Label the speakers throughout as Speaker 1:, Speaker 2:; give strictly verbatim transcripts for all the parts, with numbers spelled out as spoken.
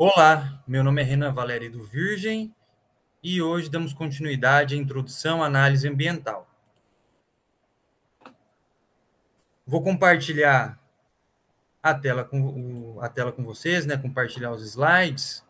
Speaker 1: Olá, meu nome é Renan Valério do Virgem e hoje damos continuidade à introdução à análise ambiental. Vou compartilhar a tela com, a tela com vocês, né? Compartilhar os slides.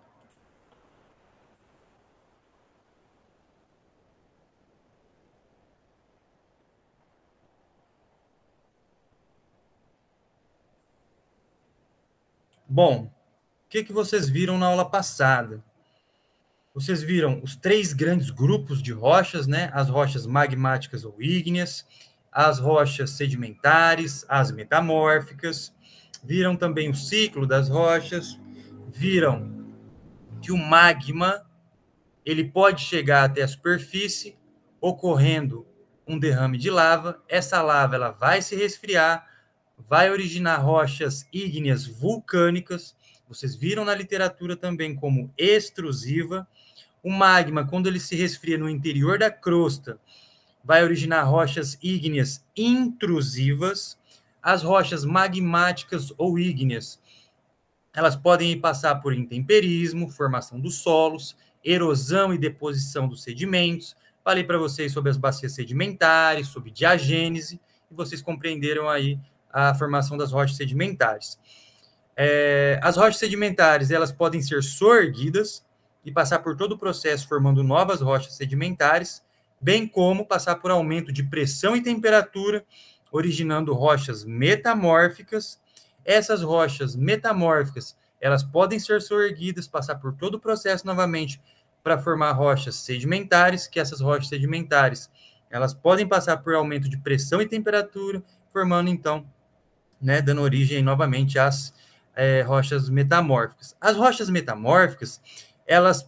Speaker 1: Bom, o que, que vocês viram na aula passada? Vocês viram os três grandes grupos de rochas, né? As rochas magmáticas ou ígneas, as rochas sedimentares, as metamórficas. Viram também o ciclo das rochas. Viram que o magma ele pode chegar até a superfície, ocorrendo um derrame de lava. Essa lava ela vai se resfriar, vai originar rochas ígneas vulcânicas. Vocês viram na literatura também como extrusiva. O magma, quando ele se resfria no interior da crosta, vai originar rochas ígneas intrusivas. As rochas magmáticas ou ígneas, elas podem passar por intemperismo, formação dos solos, erosão e deposição dos sedimentos. Falei para vocês sobre as bacias sedimentares, sobre diagênese, e vocês compreenderam aí a formação das rochas sedimentares. É, as rochas sedimentares, elas podem ser soerguidas e passar por todo o processo formando novas rochas sedimentares, bem como passar por aumento de pressão e temperatura, originando rochas metamórficas. Essas rochas metamórficas, elas podem ser soerguidas, passar por todo o processo novamente para formar rochas sedimentares, que essas rochas sedimentares, elas podem passar por aumento de pressão e temperatura, formando então, né, dando origem novamente às é, rochas metamórficas. As rochas metamórficas, elas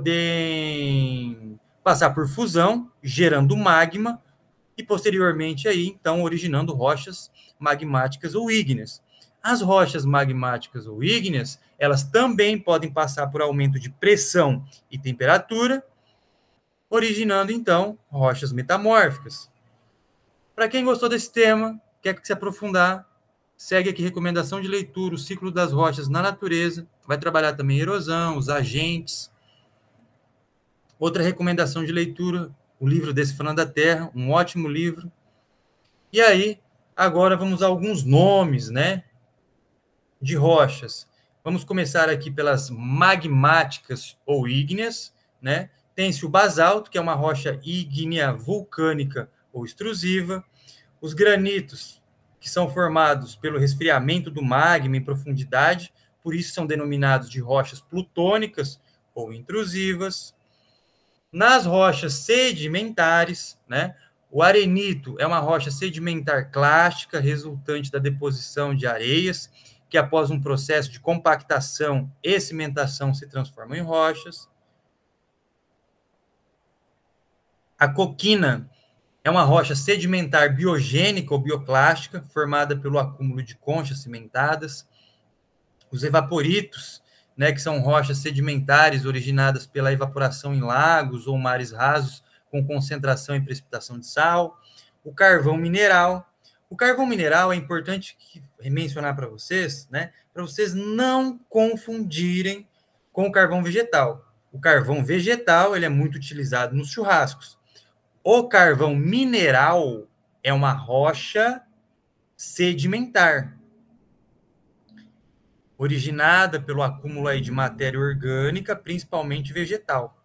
Speaker 1: podem passar por fusão, gerando magma, e posteriormente aí, então, originando rochas magmáticas ou ígneas. As rochas magmáticas ou ígneas, elas também podem passar por aumento de pressão e temperatura, originando, então, rochas metamórficas. Para quem gostou desse tema, quer se aprofundar, segue aqui recomendação de leitura, o ciclo das rochas na natureza, vai trabalhar também erosão, os agentes. Outra recomendação de leitura, o livro Decifrando a Terra, um ótimo livro. E aí, agora vamos a alguns nomes, né, de rochas. Vamos começar aqui pelas magmáticas ou ígneas, né? Tem-se o basalto, que é uma rocha ígnea vulcânica ou extrusiva. Os granitos, que são formados pelo resfriamento do magma em profundidade, por isso são denominados de rochas plutônicas ou intrusivas. Nas rochas sedimentares, né? O arenito é uma rocha sedimentar clássica, resultante da deposição de areias, que após um processo de compactação e cimentação se transformam em rochas. A coquina é uma rocha sedimentar biogênica ou bioclástica, formada pelo acúmulo de conchas cimentadas. Os evaporitos, né, que são rochas sedimentares originadas pela evaporação em lagos ou mares rasos, com concentração e precipitação de sal. O carvão mineral. O carvão mineral é importante mencionar para vocês, né, para vocês não confundirem com o carvão vegetal. O carvão vegetal ele é muito utilizado nos churrascos. O carvão mineral é uma rocha sedimentar, originada pelo acúmulo aí de matéria orgânica, principalmente vegetal.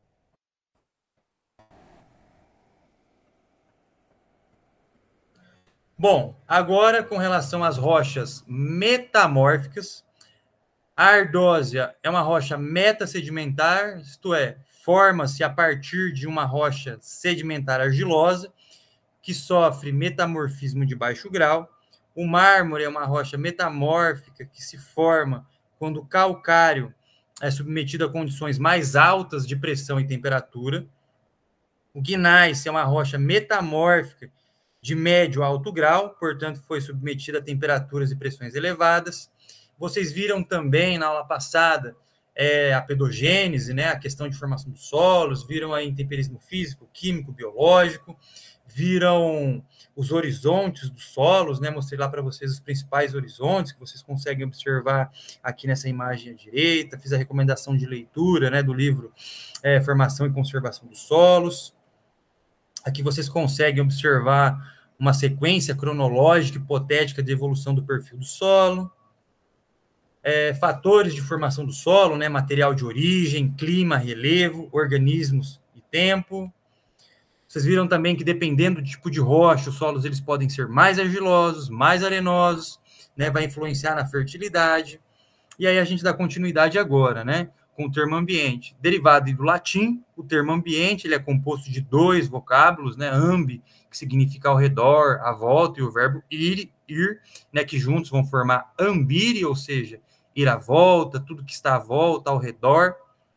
Speaker 1: Bom, agora com relação às rochas metamórficas, a ardósia é uma rocha metasedimentar, isto é, forma-se a partir de uma rocha sedimentar argilosa, que sofre metamorfismo de baixo grau. O mármore é uma rocha metamórfica que se forma quando o calcário é submetido a condições mais altas de pressão e temperatura. O gneiss é uma rocha metamórfica de médio a alto grau, portanto, foi submetida a temperaturas e pressões elevadas. Vocês viram também na aula passada é, a pedogênese, né, a questão de formação dos solos, viram aí intemperismo físico, químico, biológico, viram os horizontes dos solos, né? Mostrei lá para vocês os principais horizontes que vocês conseguem observar aqui nessa imagem à direita. Fiz a recomendação de leitura, né, do livro é, Formação e Conservação dos Solos. Aqui vocês conseguem observar uma sequência cronológica hipotética de evolução do perfil do solo. É, fatores de formação do solo, né, material de origem, clima, relevo, organismos e tempo. Vocês viram também que, dependendo do tipo de rocha, os solos eles podem ser mais argilosos, mais arenosos, né, vai influenciar na fertilidade. E aí a gente dá continuidade agora, né, com o termo ambiente. Derivado do latim, o termo ambiente ele é composto de dois vocábulos, né, ambi, que significa ao redor, à volta, e o verbo ir, ir, né, que juntos vão formar ambire, ou seja, ir à volta, tudo que está à volta, ao redor.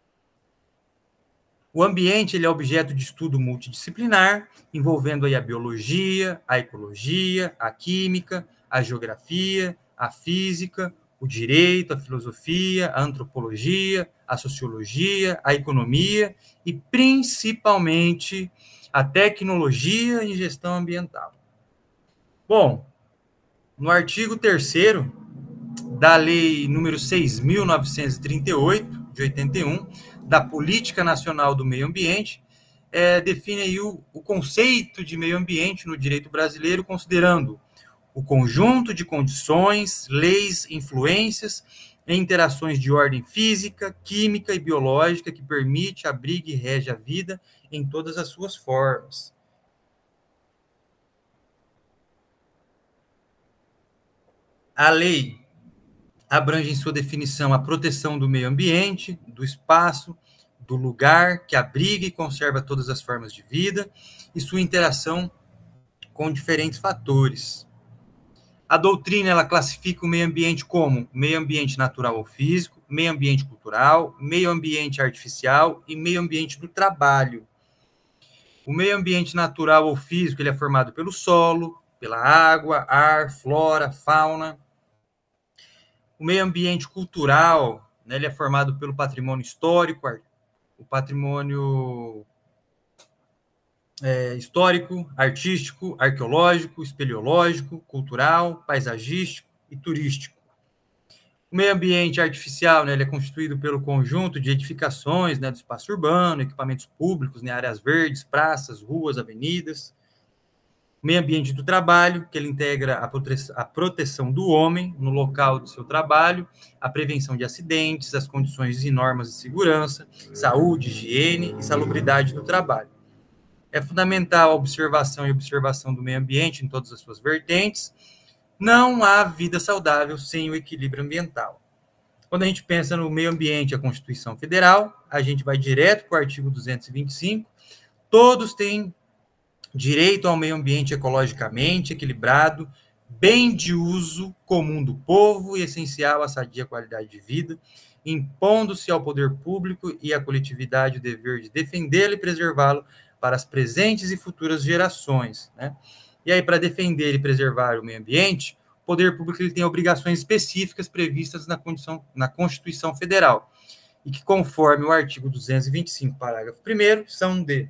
Speaker 1: O ambiente ele é objeto de estudo multidisciplinar, envolvendo aí a biologia, a ecologia, a química, a geografia, a física, o direito, a filosofia, a antropologia, a sociologia, a economia e, principalmente, a tecnologia e gestão ambiental. Bom, no artigo terceiro da Lei número seis mil novecentos e trinta e oito, de oitenta e um, da Política Nacional do Meio Ambiente, é, define aí o, o conceito de meio ambiente no direito brasileiro, considerando o conjunto de condições, leis, influências e interações de ordem física, química e biológica que permite, abriga e rege a vida em todas as suas formas. A lei abrange em sua definição a proteção do meio ambiente, do espaço, do lugar que abriga e conserva todas as formas de vida e sua interação com diferentes fatores. A doutrina ela classifica o meio ambiente como meio ambiente natural ou físico, meio ambiente cultural, meio ambiente artificial e meio ambiente do trabalho. O meio ambiente natural ou físico ele é formado pelo solo, pela água, ar, flora, fauna. O meio ambiente cultural, né, ele é formado pelo patrimônio histórico, o patrimônio é, histórico, artístico, arqueológico, espeleológico, cultural, paisagístico e turístico. O meio ambiente artificial, né, ele é constituído pelo conjunto de edificações, né, do espaço urbano, equipamentos públicos, né, áreas verdes, praças, ruas, avenidas. Meio ambiente do trabalho, que ele integra a proteção, a proteção do homem no local do seu trabalho, a prevenção de acidentes, as condições e normas de segurança, saúde, higiene e salubridade do trabalho. É fundamental a observação e observação do meio ambiente em todas as suas vertentes. Não há vida saudável sem o equilíbrio ambiental. Quando a gente pensa no meio ambiente, a Constituição Federal, a gente vai direto para o artigo duzentos e vinte e cinco. Todos têm direito ao meio ambiente ecologicamente equilibrado, bem de uso comum do povo e essencial à sadia qualidade de vida, impondo-se ao poder público e à coletividade o dever de defendê-lo e preservá-lo para as presentes e futuras gerações, né? E aí, para defender e preservar o meio ambiente, o poder público ele tem obrigações específicas previstas na, condição, na Constituição Federal, e que, conforme o artigo duzentos e vinte e cinco, parágrafo primeiro, são de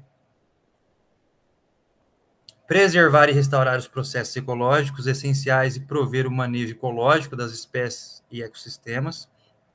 Speaker 1: preservar e restaurar os processos ecológicos essenciais e prover o manejo ecológico das espécies e ecossistemas,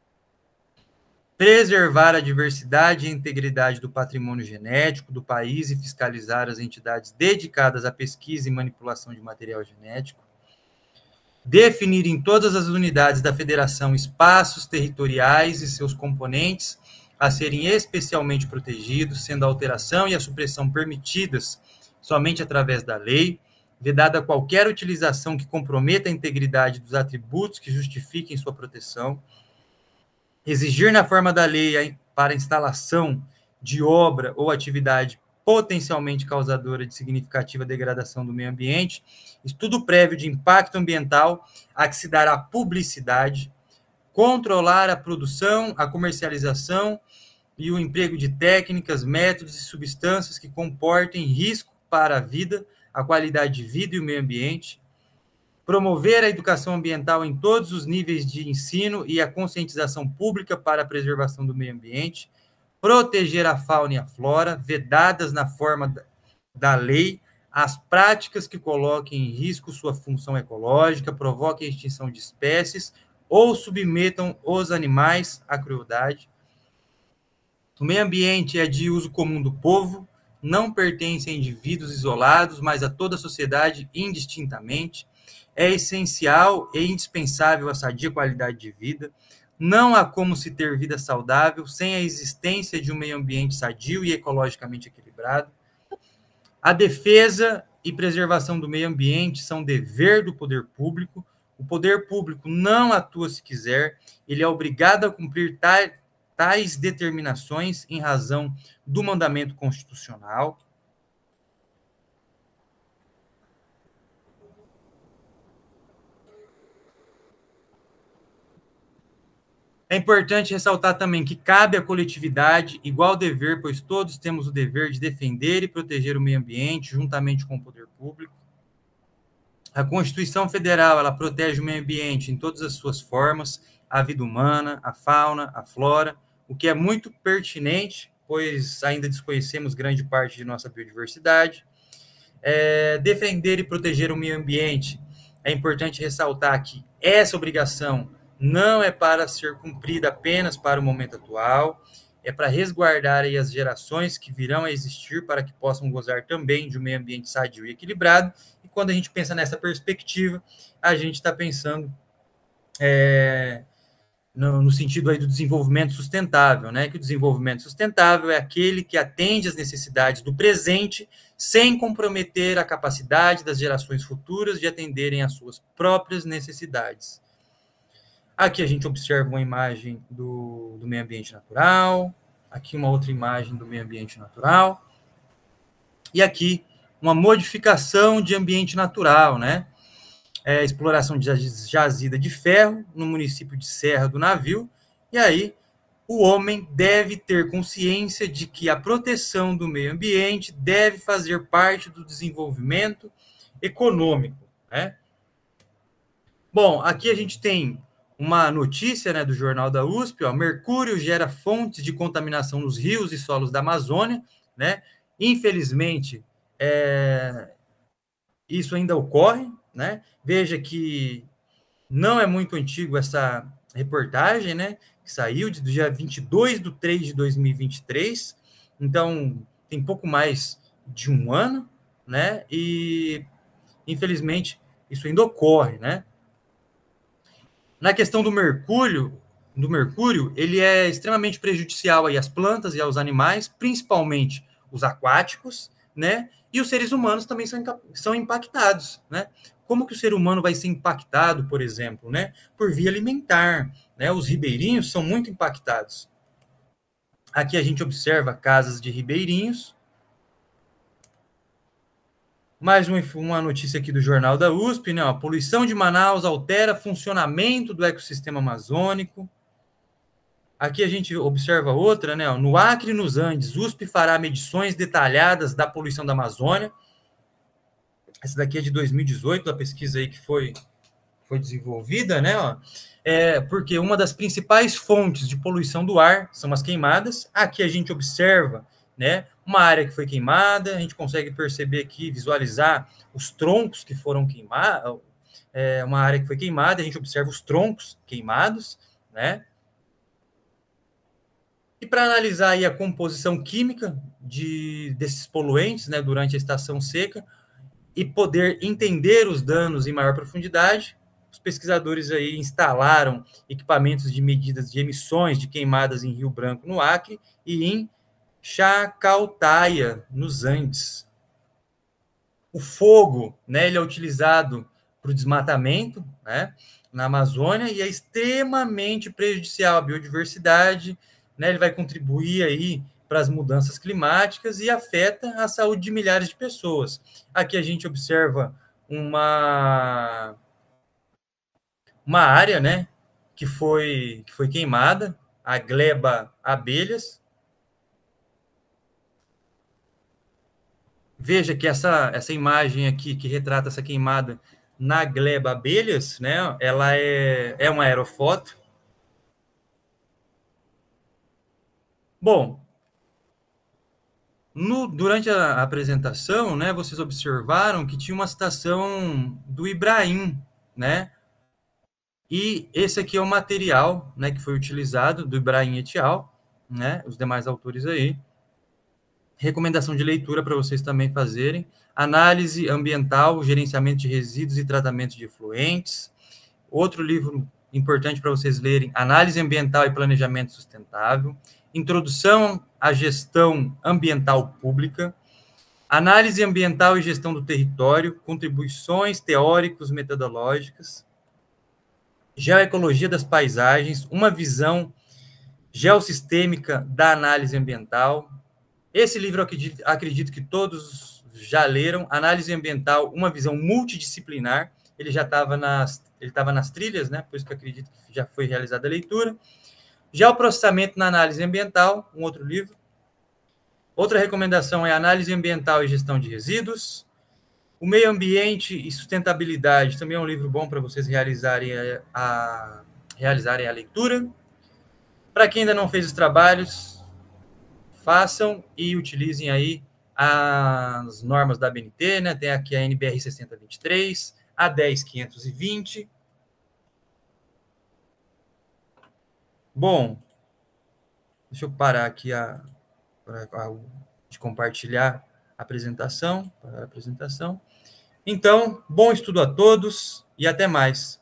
Speaker 1: preservar a diversidade e a integridade do patrimônio genético do país e fiscalizar as entidades dedicadas à pesquisa e manipulação de material genético, definir em todas as unidades da federação espaços territoriais e seus componentes a serem especialmente protegidos, sendo a alteração e a supressão permitidas somente através da lei, vedada qualquer utilização que comprometa a integridade dos atributos que justifiquem sua proteção, exigir na forma da lei para a instalação de obra ou atividade potencialmente causadora de significativa degradação do meio ambiente, estudo prévio de impacto ambiental a que se dará publicidade, controlar a produção, a comercialização e o emprego de técnicas, métodos e substâncias que comportem risco para a vida, a qualidade de vida e o meio ambiente, promover a educação ambiental em todos os níveis de ensino e a conscientização pública para a preservação do meio ambiente, proteger a fauna e a flora, vedadas na forma da lei as práticas que coloquem em risco sua função ecológica, provoquem a extinção de espécies ou submetam os animais à crueldade. O meio ambiente é de uso comum do povo, não pertence a indivíduos isolados, mas a toda a sociedade indistintamente. É essencial e indispensável a sadia qualidade de vida. Não há como se ter vida saudável sem a existência de um meio ambiente sadio e ecologicamente equilibrado. A defesa e preservação do meio ambiente são dever do poder público. O poder público não atua se quiser, ele é obrigado a cumprir tais, tais determinações em razão do mandamento constitucional. É importante ressaltar também que cabe à coletividade igual dever, pois todos temos o dever de defender e proteger o meio ambiente, juntamente com o poder público. A Constituição Federal, ela protege o meio ambiente em todas as suas formas, a vida humana, a fauna, a flora, o que é muito pertinente, pois ainda desconhecemos grande parte de nossa biodiversidade. É, defender e proteger o meio ambiente, é importante ressaltar que essa obrigação não é para ser cumprida apenas para o momento atual, é para resguardar aí as gerações que virão a existir para que possam gozar também de um meio ambiente sadio e equilibrado. E quando a gente pensa nessa perspectiva, a gente está pensando é, no, no sentido aí do desenvolvimento sustentável, né? Que o desenvolvimento sustentável é aquele que atende às necessidades do presente sem comprometer a capacidade das gerações futuras de atenderem às suas próprias necessidades. Aqui a gente observa uma imagem do, do meio ambiente natural, aqui uma outra imagem do meio ambiente natural, e aqui uma modificação de ambiente natural, né? É, exploração de jazida de ferro no município de Serra do Navio, e aí o homem deve ter consciência de que a proteção do meio ambiente deve fazer parte do desenvolvimento econômico, né? Bom, aqui a gente tem uma notícia, né, do jornal da U S P, ó, mercúrio gera fontes de contaminação nos rios e solos da Amazônia, né? Infelizmente, é, isso ainda ocorre, né? Veja que não é muito antigo essa reportagem, né? Que saiu do dia vinte e dois de três de dois mil e vinte e três, então tem pouco mais de um ano, né? E infelizmente isso ainda ocorre, né? Na questão do mercúrio, do mercúrio, ele é extremamente prejudicial aí às plantas e aos animais, principalmente os aquáticos, né? E os seres humanos também são, são impactados, né? Como que o ser humano vai ser impactado, por exemplo, né? Por via alimentar, né? Os ribeirinhos são muito impactados. Aqui a gente observa casas de ribeirinhos. Mais uma, uma notícia aqui do jornal da U S P, né? A poluição de Manaus altera funcionamento do ecossistema amazônico. Aqui a gente observa outra, né? No Acre e nos Andes, U S P fará medições detalhadas da poluição da Amazônia. Essa daqui é de dois mil e dezoito, a pesquisa aí que foi, foi desenvolvida, né? Ó. É, porque uma das principais fontes de poluição do ar são as queimadas. Aqui a gente observa, né, uma área que foi queimada, a gente consegue perceber aqui, visualizar os troncos que foram queimados, é, uma área que foi queimada, a gente observa os troncos queimados, né? E para analisar aí a composição química de, desses poluentes, né, durante a estação seca, e poder entender os danos em maior profundidade, os pesquisadores aí instalaram equipamentos de medidas de emissões de queimadas em Rio Branco, no Acre, e em Chacaltaya, nos Andes. O fogo, né, ele é utilizado para o desmatamento, né, na Amazônia, e é extremamente prejudicial à biodiversidade, né, ele vai contribuir aí para as mudanças climáticas e afeta a saúde de milhares de pessoas. Aqui a gente observa uma, uma área, né, que foi, que foi queimada, a gleba abelhas. Veja que essa, essa imagem aqui que retrata essa queimada na gleba abelhas, né, ela é, é uma aerofoto. Bom, no, durante a apresentação, né, vocês observaram que tinha uma citação do Ibrahim, né? E esse aqui é o material, né, que foi utilizado do Ibrahim et al., né, os demais autores aí. Recomendação de leitura para vocês também fazerem. Análise ambiental, gerenciamento de resíduos e tratamento de efluentes. Outro livro importante para vocês lerem, Análise ambiental e planejamento sustentável. Introdução à gestão ambiental pública. Análise ambiental e gestão do território, contribuições teóricos metodológicas. Geoecologia das paisagens, uma visão geossistêmica da análise ambiental. Esse livro eu acredito, acredito que todos já leram, Análise Ambiental, uma visão multidisciplinar. Ele já estava nas, ele estava nas trilhas, né? Por isso que eu acredito que já foi realizada a leitura. Já o Processamento na Análise Ambiental, um outro livro. Outra recomendação é Análise Ambiental e Gestão de Resíduos. O Meio Ambiente e Sustentabilidade, também é um livro bom para vocês realizarem a, a, realizarem a leitura. Para quem ainda não fez os trabalhos, façam e utilizem aí as normas da A B N T, né? Tem aqui a N B R sessenta vinte e três, a dez mil quinhentos e vinte. Bom, deixa eu parar aqui a, a, a de compartilhar a apresentação, para a apresentação. Então, bom estudo a todos e até mais.